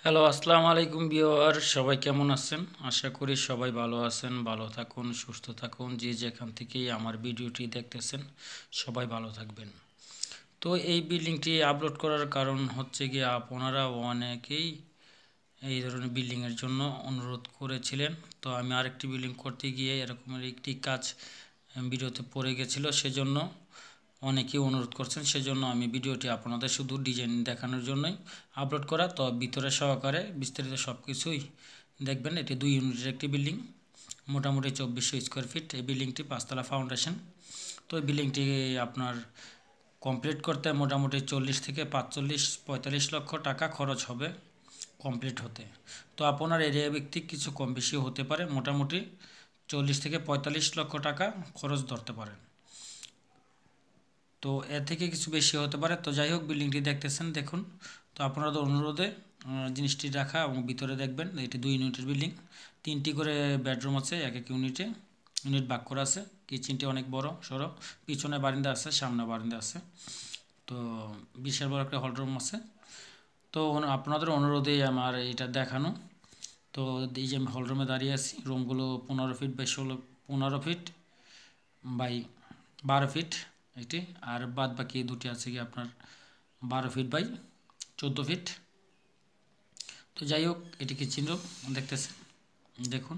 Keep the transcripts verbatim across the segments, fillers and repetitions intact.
Hello, আসসালামু আলাইকুম viewer, সবাই কেমন আছেন? আশা করি সবাই ভালো আছেন। ভালো থাকুন, সুস্থ থাকুন। যে যেখান থেকেই আমার ভিডিওটি দেখতেছেন সবাই ভালো থাকবেন। তো এই বিল্ডিংটি আপলোড করার কারণ হচ্ছে গিয়ে আপনারা অনেকেই এই ধরনের বিল্ডিংয়ের জন্য অনুরোধ করেছিলেন। তো আমি আরেকটি বিল্ডিং করতে গিয়ে এরকমের একটি কাজ ভিডিওতে পড়ে গেছিলো, সেজন্য অনেকেই অনুরোধ করছেন, সেজন্য আমি ভিডিওটি আপনাদের শুধু ডিজাইন দেখানোর জন্যই আপলোড করা। তো ভিতরে সহকারে বিস্তারিত সব কিছুই দেখবেন। এটি দুই ইউনিটের একটি বিল্ডিং, মোটামুটি চব্বিশশো স্কোয়ার ফিট। এই বিল্ডিংটি পাঁচতলা ফাউন্ডেশন। তো এই বিল্ডিংটি আপনার কমপ্লিট করতে মোটামুটি চল্লিশ থেকে পাঁচচল্লিশ পঁয়তাল্লিশ লক্ষ টাকা খরচ হবে কমপ্লিট হতে। তো আপনার এরিয়া ভিত্তিক কিছু কম বেশি হতে পারে, মোটামুটি চল্লিশ থেকে পঁয়তাল্লিশ লক্ষ টাকা খরচ ধরতে পারেন। তো এর থেকে কিছু বেশি হতে পারে। তো যাই হোক, বিল্ডিংটি দেখতেছেন, দেখুন। তো আপনাদের অনুরোধে জিনিসটি রাখা এবং ভিতরে দেখবেন এটি দুই ইউনিটের বিল্ডিং। তিনটি করে বেডরুম আছে এক এক ইউনিটে, ইউনিট ভাগ করা আছে। কিচেনটি অনেক বড় সড়ো, পিছনে বারিন্দা আছে, সামনে বারিন্দা আছে। তো বিশাল বড় একটা হলরুম আছে। তো আপনাদের অনুরোধেই আমার এটা দেখানো। তো এই যে আমি হলরুমে দাঁড়িয়ে আছি, রুমগুলো পনেরো ফিট বাই ষোলো পনেরো ফিট বাই বারো ফিট এটি, আর বাদ বাকি দুটি আছে কি আপনার বারো ফিট বাই চোদ্দো ফিট। তো যাই হোক, এটি কিচেন রুম দেখতেছেন, দেখুন,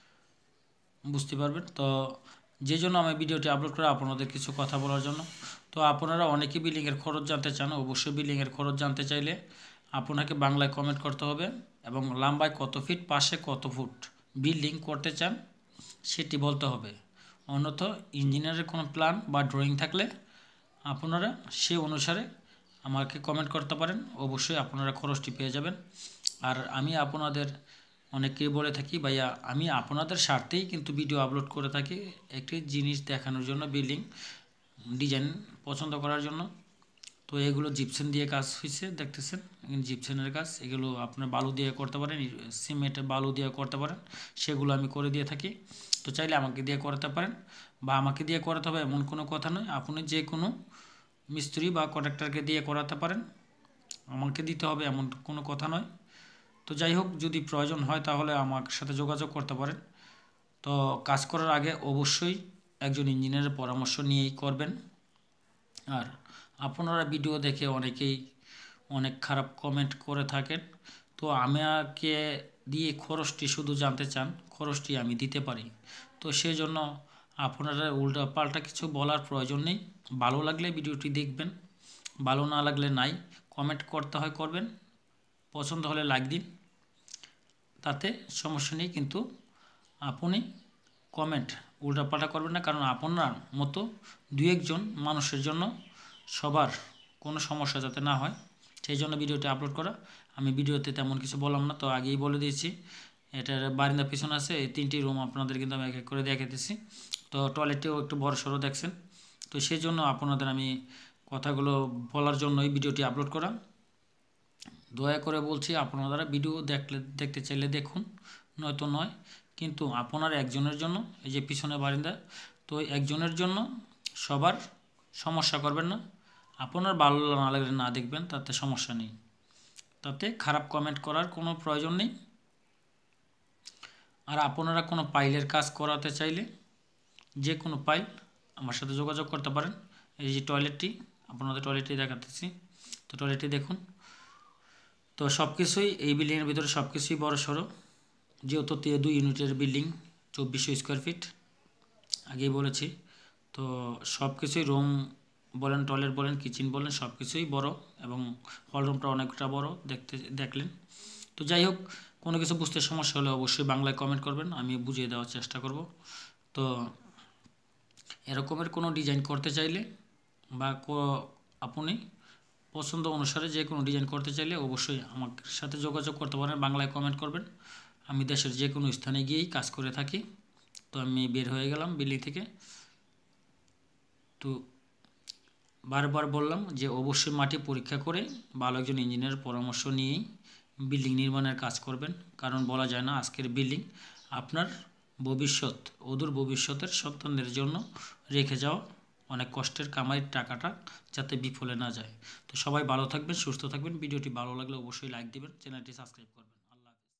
বুঝতে পারবেন। তো যে জন্য আমি ভিডিওটি আপলোড করে আপনাদের কিছু কথা বলার জন্য। তো আপনারা অনেকে বিল্ডিংয়ের খরচ জানতে চান। অবশ্যই বিল্ডিংয়ের খরচ জানতে চাইলে আপনাকে বাংলায় কমেন্ট করতে হবে এবং লম্বায় কত ফিট, পাশে কত ফুট বিল্ডিং করতে চান সেটি বলতে হবে। অন্যথা ইঞ্জিনিয়ারের কোনো প্ল্যান বা ড্রয়িং থাকলে আপনারা সে অনুসারে আমাকে কমেন্ট করতে পারেন। অবশ্যই আপনারা খরচটি পেয়ে যাবেন। আর আমি আপনাদের অনেকেই বলে থাকি, ভাইয়া আমি আপনাদের স্বার্থেই কিন্তু ভিডিও আপলোড করে থাকি, একটি জিনিস দেখানোর জন্য, বিল্ডিং ডিজাইন পছন্দ করার জন্য। তো এগুলো জিপসেন দিয়ে কাজ হয়েছে, দেখতেছেন জিপসেনের কাজ। এগুলো আপনার বালু দিয়ে করতে পারেন, সিমেন্টের বালু দিয়ে করতে পারেন, সেগুলো আমি করে দিয়ে থাকি। তো চাইলে আমাকে দিয়ে করাতে পারেন, বা আমাকে দিয়ে করাতে হবে এমন কোনো কথা নয়। আপনি যে কোনো মিস্ত্রি বা কন্ট্রাক্টরকে দিয়ে করাতে পারেন, আমাকে দিতে হবে এমন কোনো কথা নয়। তো যাই হোক, যদি প্রয়োজন হয় তাহলে আমার সাথে যোগাযোগ করতে পারেন। তো কাজ করার আগে অবশ্যই একজন ইঞ্জিনিয়ারের পরামর্শ নিয়েই করবেন। আর আপনারা ভিডিও দেখে অনেকেই অনেক খারাপ কমেন্ট করে থাকেন। তো আমাকে দিয়ে খরচটি শুধু জানতে চান, খরচটি আমি দিতে পারি। তো সেই জন্য আপনারা উল্টা পাল্টা কিছু বলার প্রয়োজন নেই। ভালো লাগলে ভিডিওটি দেখবেন, ভালো না লাগলে নাই। কমেন্ট করতে হয় করবেন, পছন্দ হলে লাইক দিন, তাতে সমস্যা নেই। কিন্তু আপনি কমেন্ট উল্টাপাল্টা করবেন না, কারণ আপনার মতো দু একজন মানুষের জন্য সবার কোনো সমস্যা যাতে না হয়, সেই জন্য ভিডিওটি আপলোড করা। আমি ভিডিওতে তেমন কিছু বললাম না, তো আগেই বলে দিয়েছি। এটার বারিন্দা পিছনে আছে, এই তিনটি রুম আপনাদের কিন্তু আমি এক এক করে দেখাতেছি। তো টয়লেটটিও একটু বড় সড়ো দেখছেন। তো সেই জন্য আপনাদের আমি কথাগুলো বলার জন্যই ভিডিওটি আপলোড করা। দয়া করে বলছি, আপনারা ভিডিও দেখলে দেখতে চাইলে দেখুন, নয়তো নয়। কিন্তু আপনার একজনের জন্য, এই যে পিছনে বারিন্দা, তো একজনের জন্য সবার সমস্যা করবেন না। আপনার ভালো না লাগলে না দেখবেন, তাতে সমস্যা নেই। তাতে খারাপ কমেন্ট করার কোনো প্রয়োজন নেই। আর আপনারা কোনো পাইলের কাজ করাতে চাইলে যে কোনো পাইল আমার সাথে যোগাযোগ করতে পারেন। এই যে টয়লেটটি, আপনাদের টয়লেটটি দেখাতেছি। তো টয়লেটটি দেখুন। তো সব কিছুই এই বিল্ডিংয়ের ভিতরে সব কিছুই বড় সড়ো, যেহেতু দুই ইউনিটের বিল্ডিং, চব্বিশশো স্কোয়ার ফিট আগেই বলেছি। তো সব কিছুই রুম বলেন, টয়লেট বলেন, কিচেন বলেন, সব কিছুই বড়, এবং হলরুমটা অনেকটা বড় দেখতে দেখলেন। তো যাই হোক, কোনো কিছু বুঝতে সমস্যা হলে অবশ্যই বাংলায় কমেন্ট করবেন, আমি বুঝিয়ে দেওয়ার চেষ্টা করব। তো এরকমের কোনো ডিজাইন করতে চাইলে বা আপনি পছন্দ অনুসারে যে কোনো ডিজাইন করতে চাইলে অবশ্যই আমার সাথে যোগাযোগ করতে পারেন, বাংলায় কমেন্ট করবেন। আমি দেশের যে কোনো স্থানে গিয়েই কাজ করে থাকি। তো আমি বের হয়ে গেলাম বিল্ডিং থেকে। তো বারবার বললাম যে অবশ্যই মাটি পরীক্ষা করে ভালো একজন ইঞ্জিনিয়ারের পরামর্শ নিয়েই বিল্ডিং নির্মাণের কাজ করবেন, কারণ বলা যায় না আজকের বিল্ডিং আপনার ভবিষ্যৎ, অদূর ভবিষ্যতের সন্তানদের জন্য রেখে যাওয়া অনেক কষ্টের কামাইয়ের টাকাটা যাতে বিফলে না যায়। তো সবাই ভালো থাকবেন, সুস্থ থাকবেন। ভিডিওটি ভালো লাগলে অবশ্যই লাইক দিবেন, চ্যানেলটি সাবস্ক্রাইব করবেন।